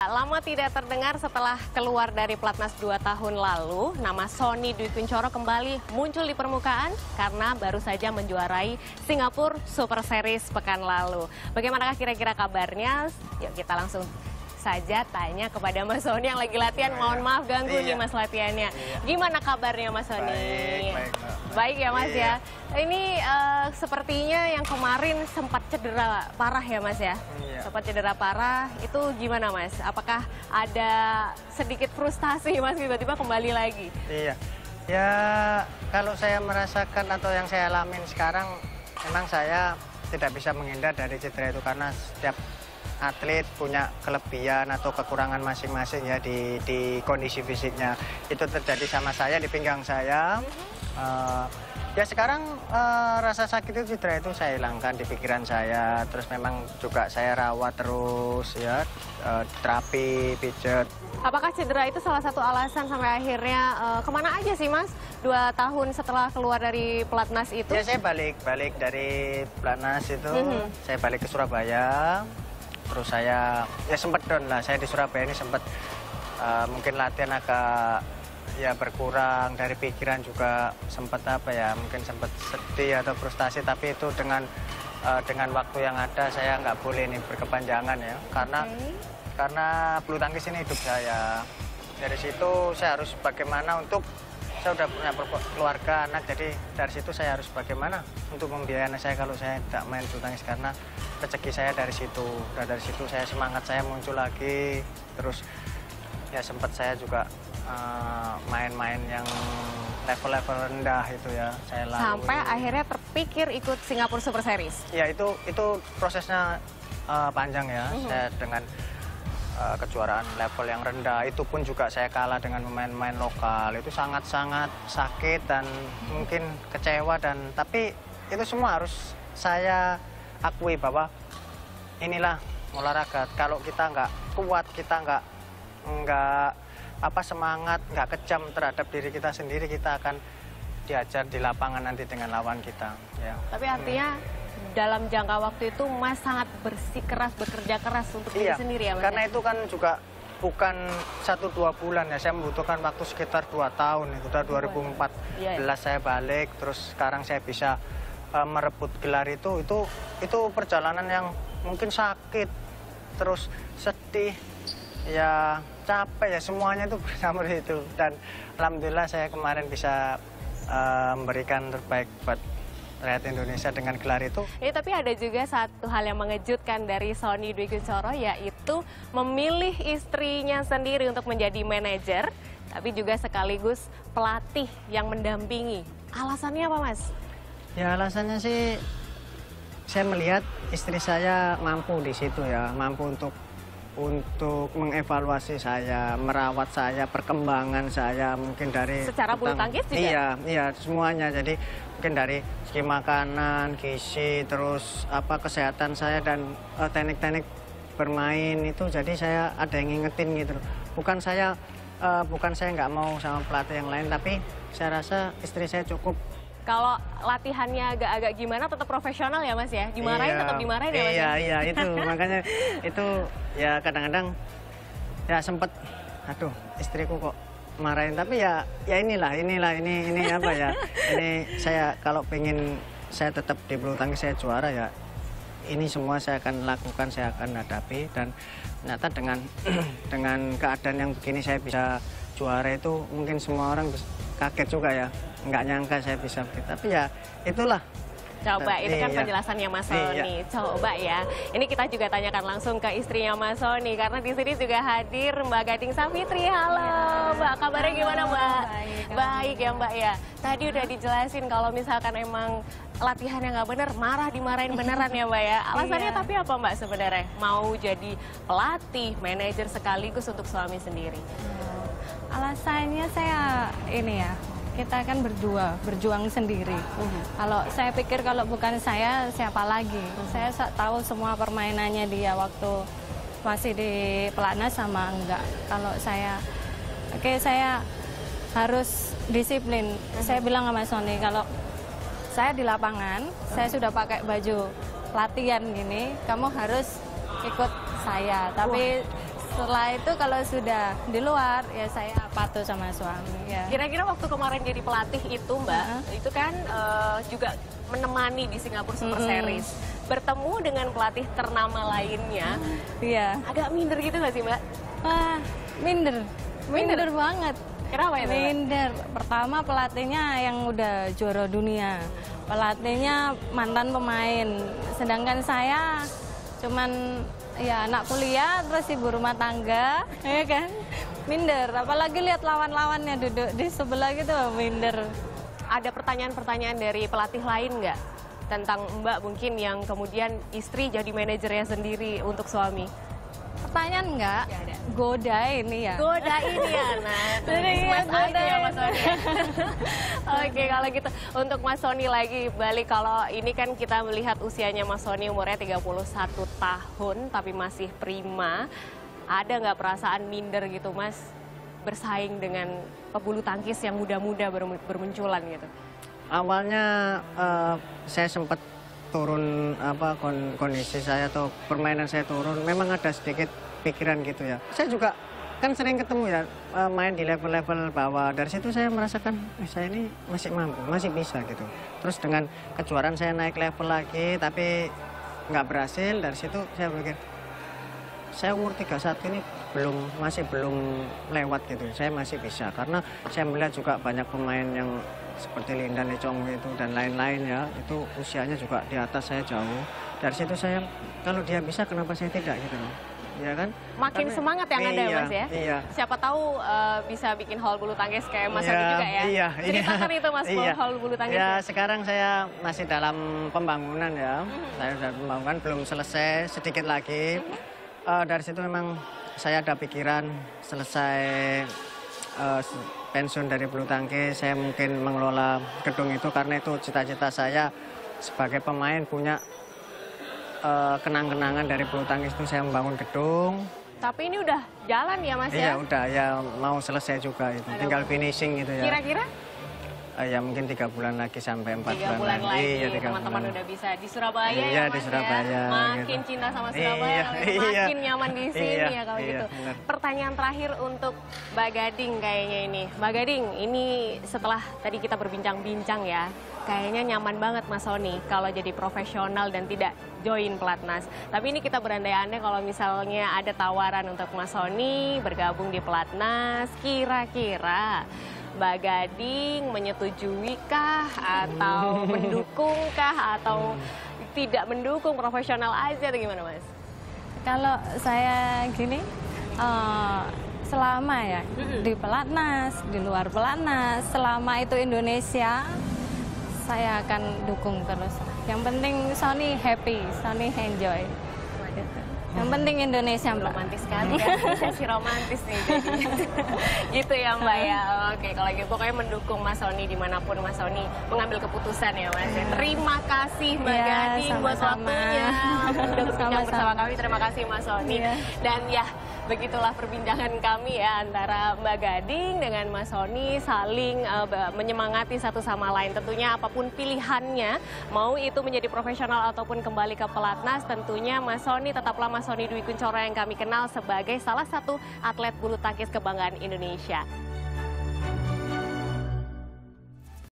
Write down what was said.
Lama tidak terdengar setelah keluar dari Platnas 2 tahun lalu, nama Sony Dwi Kunchoro kembali muncul di permukaan karena baru saja menjuarai Singapura Super Series pekan lalu. Bagaimanakah kira-kira kabarnya? Yuk kita langsung saja tanya kepada Mas Sony yang lagi latihan. Mohon maaf ganggu nih Mas latihannya. Gimana kabarnya Mas Sony? Baik. Baik ya Mas ya. Ini sepertinya yang kemarin sempat cedera parah ya Mas ya? Sempat cedera parah, itu gimana Mas? Apakah ada sedikit frustasi Mas tiba-tiba kembali lagi? Iya, ya kalau saya merasakan atau yang saya alamin sekarang, memang saya tidak bisa menghindar dari cedera itu karena setiap atlet punya kelebihan atau kekurangan masing-masing ya di kondisi fisiknya. Itu terjadi sama saya di pinggang saya. Ya sekarang rasa sakit itu cedera itu saya hilangkan di pikiran saya. Terus memang juga saya rawat terus ya, terapi, pijat. Apakah cedera itu salah satu alasan sampai akhirnya kemana aja sih Mas? 2 tahun setelah keluar dari Platnas itu? Ya saya balik dari Platnas itu, saya balik ke Surabaya. Terus saya ya sempat down lah, saya di Surabaya ini sempat mungkin latihan agak ya berkurang, dari pikiran juga sempat apa ya, mungkin sempat sedih atau frustasi, tapi itu dengan waktu yang ada saya nggak boleh nih berkepanjangan ya, karena bulu tangkis ini hidup saya. Dari situ saya harus bagaimana untuk, saya udah punya keluarga, anak, jadi dari situ saya harus bagaimana untuk membiayai anak saya kalau saya tidak main bulu tangkis, karena rezeki saya dari situ. Dan dari situ saya semangat saya muncul lagi, terus ya sempat saya juga main-main yang level-level rendah itu ya saya lalui. Sampai akhirnya terpikir ikut Singapura Super Series. Ya itu prosesnya panjang ya. Saya dengan kejuaraan level yang rendah itu pun juga saya kalah dengan pemain-pemain lokal. Itu sangat-sangat sakit dan mungkin kecewa, dan tapi itu semua harus saya akui bahwa inilah olahraga. Kalau kita nggak kuat, kita nggak semangat, nggak kejam terhadap diri kita sendiri, kita akan diajar di lapangan nanti dengan lawan kita. Ya. Tapi artinya dalam jangka waktu itu Mas sangat bekerja keras untuk diri sendiri ya Mas? Karena itu kan juga bukan 1-2 bulan ya, saya membutuhkan waktu sekitar 2 tahun. Itu udah 2014 saya balik, terus sekarang saya bisa merebut gelar itu perjalanan yang mungkin sakit, terus sedih, ya capek ya, semuanya itu bersama itu. Dan alhamdulillah saya kemarin bisa memberikan terbaik buat rakyat Indonesia dengan gelar itu. Tapi ada juga satu hal yang mengejutkan dari Sony Dwi Kunchoro, yaitu memilih istrinya sendiri untuk menjadi manajer, tapi juga sekaligus pelatih yang mendampingi. Alasannya apa Mas? Ya alasannya sih, saya melihat istri saya mampu di situ ya, mampu untuk mengevaluasi saya, merawat saya, perkembangan saya, mungkin dari secara bulu tangkis juga? Iya semuanya. Jadi mungkin dari segi makanan, gizi, terus kesehatan saya dan teknik-teknik bermain itu, jadi saya ada yang ngingetin gitu. Bukan saya nggak mau sama pelatih yang lain, tapi saya rasa istri saya cukup. Kalau latihannya agak-agak gimana, tetap profesional ya Mas ya? Dimarahin tetap dimarahin ya Mas? Iya itu makanya itu ya kadang-kadang ya sempet, aduh istriku kok marahin, tapi ya inilah ini apa ya, ini saya kalau pengen saya tetap di bulu tangkis, saya juara ya, ini semua saya akan lakukan, saya akan hadapi. Dan ternyata dengan keadaan yang begini saya bisa juara, itu mungkin semua orang kaget juga ya, nggak nyangka saya bisa begitu, tapi ya itulah. Coba, itu kan penjelasannya Mas Sony. Coba ya, ini kita juga tanyakan langsung ke istrinya Mas Sony, karena di sini juga hadir Mbak Gading Savitri. Halo Mbak, kabarnya gimana Mbak? Baik ya Mbak ya. Tadi udah dijelasin kalau misalkan emang latihannya nggak bener, dimarahin beneran ya Mbak ya. Alasannya tapi apa Mbak sebenarnya? Mau jadi pelatih, manajer sekaligus untuk suami sendiri? Alasannya saya kita kan berjuang sendiri. Kalau saya pikir kalau bukan saya, siapa lagi? Saya tahu semua permainannya dia waktu masih di Platnas sama enggak. Kalau saya, saya harus disiplin. Saya bilang sama Sony, kalau saya di lapangan, saya sudah pakai baju latihan gini, kamu harus ikut saya. Tapi Setelah itu kalau sudah di luar ya saya patuh sama suami ya. Kira-kira waktu kemarin jadi pelatih itu Mbak, itu kan juga menemani di Singapura Super Series. Bertemu dengan pelatih ternama lainnya, Iya. agak minder gitu nggak sih Mbak? Wah, minder. Minder banget. Kenapa itu Mbak? Minder. Pertama pelatihnya yang udah juara dunia. Pelatihnya mantan pemain. Sedangkan saya cuman ya anak kuliah terus ibu rumah tangga, ya kan? Minder. Apalagi lihat lawan-lawannya duduk di sebelah gitu, minder. Ada pertanyaan-pertanyaan dari pelatih lain nggak tentang Mbak mungkin yang kemudian istri jadi manajernya sendiri untuk suami? Pertanyaan enggak? Nggak ada. Goda ini ya. Goda ini ya, nah Jadi iya, Mas Ayu ya godain. Mas Sony. Oke, kalau gitu untuk Mas Sony lagi balik, kalau ini kan kita melihat usianya Mas Sony umurnya 31 tahun tapi masih prima. Ada nggak perasaan minder gitu Mas bersaing dengan pebulu tangkis yang muda-muda bermunculan gitu? Awalnya saya sempat turun kondisi saya atau permainan saya turun, memang ada sedikit pikiran gitu ya. Saya juga kan sering ketemu ya main di level-level bawah. Dari situ saya merasakan saya ini masih mampu, masih bisa gitu. Terus dengan kejuaraan saya naik level lagi tapi nggak berhasil. Dari situ saya pikir saya umur 31 ini masih belum lewat gitu. Saya masih bisa karena saya melihat juga banyak pemain yang seperti Lindan Lecong itu dan lain-lain ya, itu usianya juga di atas saya jauh. Dari situ saya kalau dia bisa kenapa saya tidak gitu loh. Ya kan? Makin semangat yang ada iya, Mas ya. Iya. Siapa tahu bisa bikin hall bulu tangkis kayak Mas Iya, Sony juga ya. Iya, Ceritakan itu Mas, iya. hall bulu tangkis. Ya, sekarang saya masih dalam pembangunan ya. Saya sudah pembangunan belum selesai, sedikit lagi. Dari situ memang saya ada pikiran selesai pensiun dari bulu tangkis, saya mungkin mengelola gedung itu karena itu cita-cita saya sebagai pemain punya kenang-kenangan dari bulu tangkis itu saya membangun gedung. Tapi ini udah jalan ya Mas Iya ya? udah ya mau selesai juga itu, tinggal finishing gitu ya. Kira-kira? Ya mungkin 3 bulan lagi sampai 4 3 bulan lagi ya, 3 teman-teman bulan. udah bisa di Surabaya Iya, ya di Mas Surabaya, ya. Makin gitu. cinta sama Surabaya, Iya, makin nyaman di sini iya, ya kalau iya, gitu. benar. Pertanyaan terakhir untuk Mbak Gading kayaknya ini. Mbak Gading, ini setelah tadi kita berbincang-bincang ya, kayaknya nyaman banget Mas Sony kalau jadi profesional dan tidak join pelatnas. Tapi ini kita berandai-andai kalau misalnya ada tawaran untuk Mas Sony bergabung di pelatnas, kira-kira Mbak Gading menyetujui kah atau mendukung kah atau tidak mendukung, profesional aja atau gimana Mas? Kalau saya gini, selama ya di pelatnas, di luar pelatnas, selama itu Indonesia, saya akan dukung terus. Yang penting Sony happy, Sony enjoy. Gitu. Yang penting Indonesia, Mbak. Romantis sekali ya, sesi romantis nih jadi. Gitu ya Mbak ya. Oke, kalau gitu pokoknya mendukung Mas Sony dimanapun Mas Sony mengambil keputusan ya Mas. Terima kasih Mbak Iya, Gading buat sama-sama. waktunya. Udah berbincang bersama kami, terima kasih Mas Sony. Iya. Dan ya, begitulah perbincangan kami ya antara Mbak Gading dengan Mas Sony saling menyemangati satu sama lain. Tentunya apapun pilihannya, mau itu menjadi profesional ataupun kembali ke pelatnas, tentunya Mas Sony tetaplah Mas Sony Dwi Kunchoro yang kami kenal sebagai salah satu atlet bulu tangkis kebanggaan Indonesia.